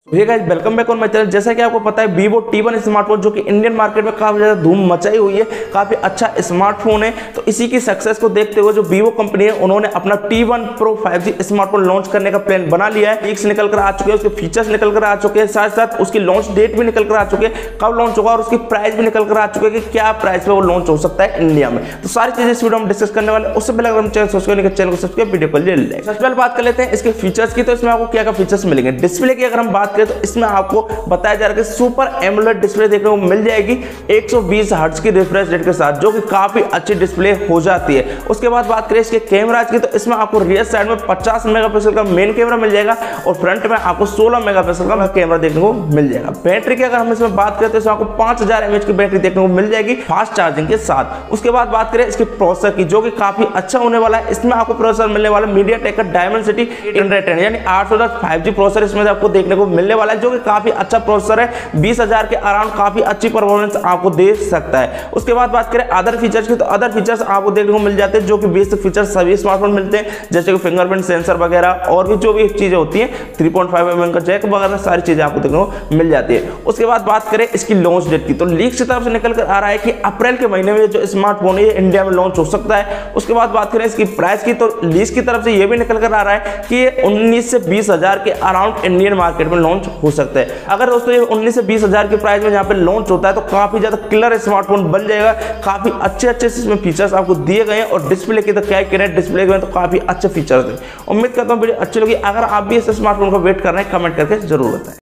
Hey guys, welcome back on my channel. जैसा कि आपको पता है Vivo T1 स्मार्टफोन जो कि इंडियन मार्केट में काफी ज्यादा धूम मचाई हुई है, काफी अच्छा स्मार्टफोन है। तो इसी की सक्सेस को देखते हुए जो Vivo कंपनी है उन्होंने अपना T1 Pro 5G smartphone launch करने का प्लान बना लिया है। लीक्स निकल कर आ चुके हैं, उसके फीचर्स निकल कर आ चुके हैं, साथ साथ उसकी लॉन्च डेट भी निकल कर आ चुके हैं, कब लॉन्च होगा, और उसकी प्राइस भी निकल कर आ चुके हैं कि क्या प्राइस पे वो लॉन्च हो सकता है इंडिया में। तो सारी चीजें इस वीडियो में डिस्कस करने वाले। उससे पहले अगर हम चैनल को सब्सक्राइब वीडियो को ले लें। सबसे पहले बात कर लेते हैं इसके फीचर्स की। तो इसमें आपको क्या क्या फीचर्स मिलेंगे। डिस्प्ले की अगर हम बात करें तो इसमें आपको बताया जा रहा है कि सुपर एमोलेड डिस्प्ले देखने को मिल जाएगी 120 हर्ट्ज की रिफ्रेश रेट के साथ, जो कि काफी अच्छी डिस्प्ले हो जाती है। उसके बाद बात करें इसके कैमराज की, तो इसमें आपको रियर साइड में 50 मेगापिक्सल का मेन कैमरा मिल जाएगा और फ्रंट में आपको 16 मेगापिक्सल का कैमरा देखने को मिल जाएगा। बैटरी की अगर हम इसमें बात करें तो इसमें आपको 5000 mAh की बैटरी देखने को मिल जाएगी फास्ट चार्जिंग के साथ। उसके बाद बात करें इसके प्रोसेसर की, जो कि काफी अच्छा होने वाला है। इसमें आपको प्रोसेसर मिलने वाला MediaTek का Dimensity 810 यानी 810 5G प्रोसेसर इसमें आपको देखने को मिलने वाला है, जो कि काफी अच्छा प्रोसेसर है। 20,000 के अराउंड काफी अच्छी परफॉर्मेंस आपको दे सकता है। उसके बाद बात करें अदर फीचर्स की, तो अदर फीचर्स आपको देखने को मिल जाते हैं जो कि बेसिक फीचर्स सभी स्मार्टफोन मिलते हैं, जैसे कि फिंगरप्रिंट सेंसर वगैरह और भी जो भी चीजें होती हैं, 3.5 mm का जैक वगैरह सारी चीजें आपको देखने को मिल जाती है। उसके बाद बात करें इसकी लॉन्च डेट की, तो लीक्स की तरफ से निकल कर आ रहा है कि अप्रैल के महीने में जो स्मार्टफोन है इंडिया में लॉन्च हो सकता है। उसके बाद बात करें इसकी प्राइस की, तो लीक्स की तरफ से यह भी निकल कर आ रहा है कि 19 से 20,000 के अराउंड इंडियन मार्केट में लॉन्च हो सकता है। अगर दोस्तों ये 19 से 20,000 के प्राइस में यहाँ पे लॉन्च होता है तो काफी ज्यादा किलर स्मार्टफोन बन जाएगा। काफी अच्छे इसमें फीचर्स आपको दिए गए हैं और डिस्प्ले की तो क्या कह रहे हैं, डिस्प्ले में तो काफी अच्छे फीचर्स हैं। उम्मीद करता हूँ वीडियो अच्छी लगी। अगर आप भी इस स्मार्टफोन को वेट कर रहे हैं, कमेंट करके जरूर बताएं।